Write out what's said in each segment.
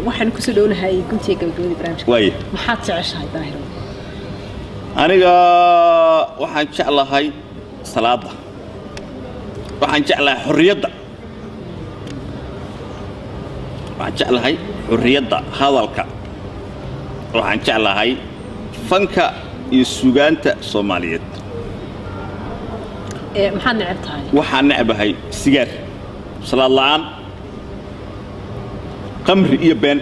waxaan ku soo dhownahay guntiga gabagabada barnaamijka way maxaad jeceshahay daahiro aniga waxaan jeclahay salaada waxaan jeclahay xurriyadda waxaan jeclahay xurriyadda hadalka waxaan jeclahay fanka iyo suugaanta Soomaaliyeed maxaad neceb tahay waxaan necabahay sigaar salaad la'aan qamri iyo been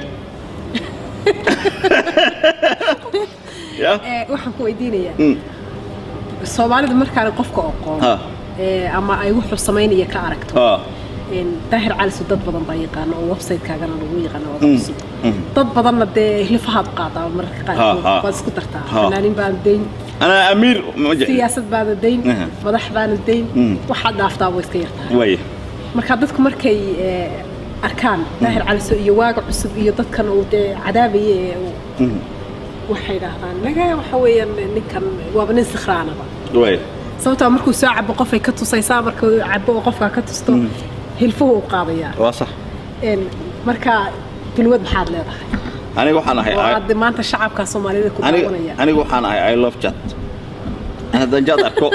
ya waxaan ku weydiinayaa Soomaalida markaan qofka aqoon ama ay wuxuu sameynaya ka aragto daahir cali dad badan baa yaqaan oo website-kaaga lagu yaqaan oo dad badan dee hilfahaad qaadaa marka qaar baad isku dartaa fanaanin baan deyn ana amiir siyaasad baan deyn madax baan deyn waxa dhaaftaa way iska yartaa way marka dadku markay arkaan daahir cali iyo waaga cusub iyo dadkan oo cadaabaye waxay raadaan laga waxa weeyaan ninkan waa nin sakhraanaba way sababtoo markuu soo cabo qof ay ka tusaysaa markuu cabo qofka ka tusto hilfuhu qaadaya waa sax marka bilwad maxaad leedahay aniga waxaan ahay maanta shacabka Soomaalida ku daawanaya aniga waxaan ahay I love chat hadan jad arko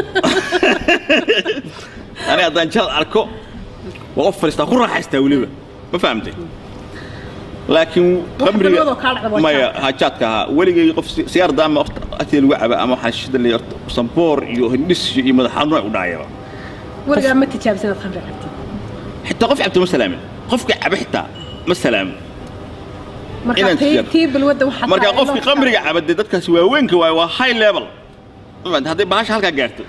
aniga hadan jad arko waa farista ku raaxaystaa waliba ma fahamtay laakiin qamriga maya hajaadka waligay qof siyaar daama atii lagu caba ama xashida la yarto samboor iyo hindis iyo madax xanuun u dhacaya waliga ma tijaabsan qamri cabti حتى قف عبد المسلم قف عبحتا مسلم marka tiib bilwada waxa marka qofki qamriga cabday dadkaas waa weynka waa high level hadii baasha halka gaarto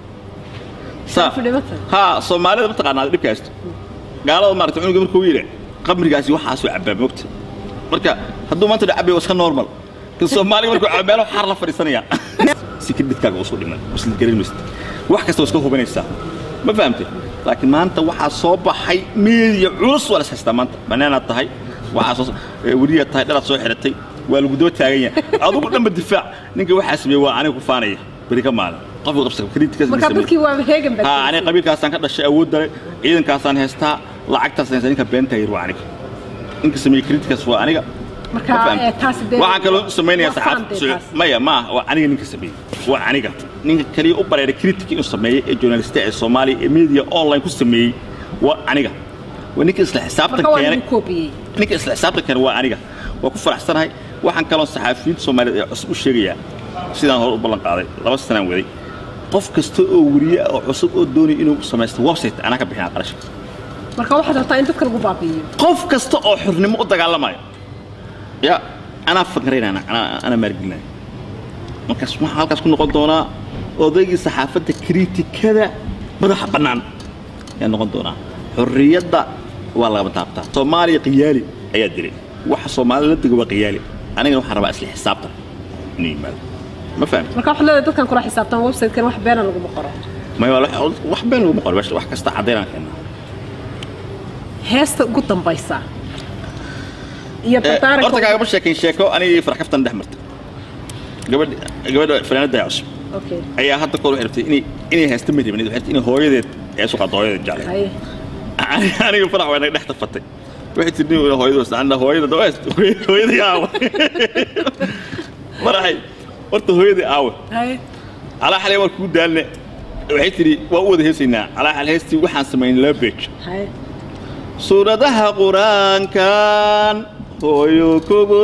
ha Soomaalida ma taqaanaa dhibkaas gaalada maartay cunuga markuu yiri qamrigaasi waxa soo cabaa moogta marka haduu maanta cabay waa iska normal kan Soomaaliga markuu cabeelo xar la fariisanaya sikidkaaga oo soo dhiman muslim gareemayst wax kasta iska hubanaysa ma fahamtay laakiin maanta waxa soo baxay meediya culus wala haystaa maanta banaana tahay waxa soo wariya tahay dhalad soo xiratay waa lagu daba taagan yahay adigu dhanba difaac ninka waxa sameeyay waa aniga ku faanaya bari ka maalin qofka qabsada kritika marka dadkii waa heegan bad aniga qabiilkaasaan ka dhashay awood dalay ciidankaasaan haystaa lacagtaas haysan ninka beenta yar waa aniga inka sameeyay kritikas waa aniga marka taas waxa kale sameeynaya saxaab maya ma waa aniga ninka sameeyay waa aniga ninka kaliya u bareeray critic inuu sameeyay ee journalist ee Soomaali ee media online ku sameeyay waa aniga ninka isla xisaabtan keenay ninka isla xisaabtan keenay waa aniga waa ku faraxsanahay waxaan kale saxaafiyiin Soomaaliyeed ee cusub u sheegaya sidaan hor u ballan qaaday 2 sano waday qof kasta oo wariye oo cusub oo doonay inuu sameeyo website ana ka bixin qarash marka waxa rabtaa in dadka lagu baabiyo qof kasta oo xurnimo u dagaalamayo ya ana fakrayna ana margilnaa markaas waxa halkaas ku noqon doonaa odaygii saxaafadda kritikada madaxa banaan ee noqon doona xurriyadda waa laga taabtaa Soomaaliya qiyaali ayaa diray waxa Soomaaliya la digo qiyaali aniga waxaan rabaa isla xisaabtan niimaad ma fahmi marka waxa leedahay dadkan kula xisaabtan website-kan wax been lagu qoro ma wax been lagu qoro wax kasta cadeynaa keena heesta ugu dambaysa iyo tataarka horta kaaga sheekin sheeko aniga farx kaftan dhaxmarta gabadha fanaanada cusub okay ayaa hadda kor xirtay inay heesta mid ibnid waxay inay hooyadeed ay soo qadooyada jacay aniga farx waa naga dhaxta fatay waxay tidin hooyada saana hooyada dawaast hooyada aawa marahay horta hooyada aawa ala xalay war ku daalne waxay tiri waa wada heesaynaa ala xal heesti waxaan sameyn la beej suuradaha quraankan hooyo kugu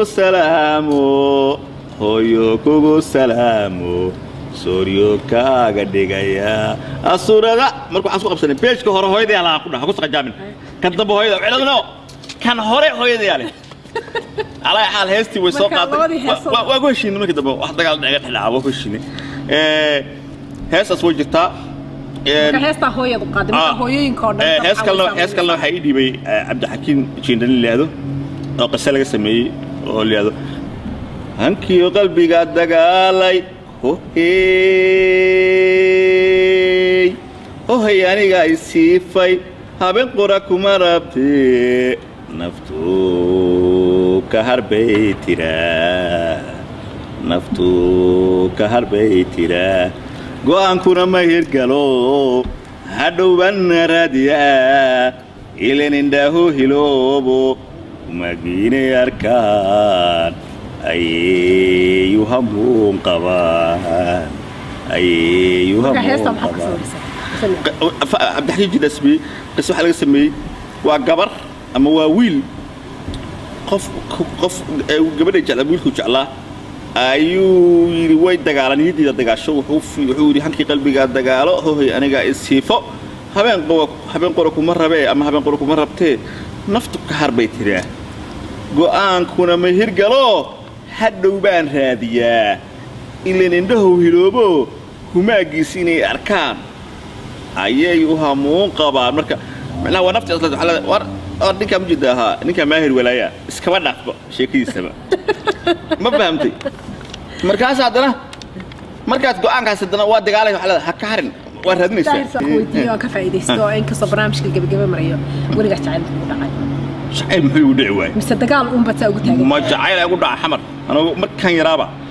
salaamo sooriyo kaaga dhigaya asurada markuu xasku qabsanay page-ka hore hooyadii ala ku dhaxo ku saqajaamin kan dambe hooyada ciladno kan hore hooyadii ale ala xal heesti way soo qaaday waa ku heshiin markii dambe wax dagaal dhaga xilaawo ku heshiin heesas way jirtaa heesta hooyadu qaadimada hooyooyinka oo dhan hees kalena waxa ii dhibay Cabdi Xakiin Jiindani leedo oo qasal laga sameeyay oo leedo hankiyo qalbiga dagaalay hohay aniga isiifay haben qura kuma rabtee naftu ka harbay tiraa go'aankuna ma hirgalo hadhowban raadiyaa ilan indhahu hiloobo وماجيني أركان أيها هموم قبان أيها هموم قبان عبد الحليم جدا اسمي قصة حلقة اسمي وقبر أما وويل قف قبل يجعل ويلكو جعله ayuu yiri way dagaalanidii dagaasho wuxuu yiri hankii qalbiga dagaalo hooy aniga isiifo habeen qoro kuma rabe ama habeen qoro kuma rabtee naftu ka harbay tiraa go'aankuna ma hirgalo hadhow baan raadiyaa ilaa indhahu hiloobo humaagiisi inay arkaan ayay u hamuun qabaan marka macnaha waa nafti asla war ninka mujidaha ninka maahir walaaya iskaba dhaafba sheekadiisaba ما فهمتي مركز عندنا مركز قاعد كاسدنا ودقالك على هكارن وردني ويديو كفايديستو إنك صبرنا مش قبل مريو ورجع تعال شعيب محيو دعوة مستدقال بتسوي ما جعيل أقول دع حمر أنا ما كان يرابع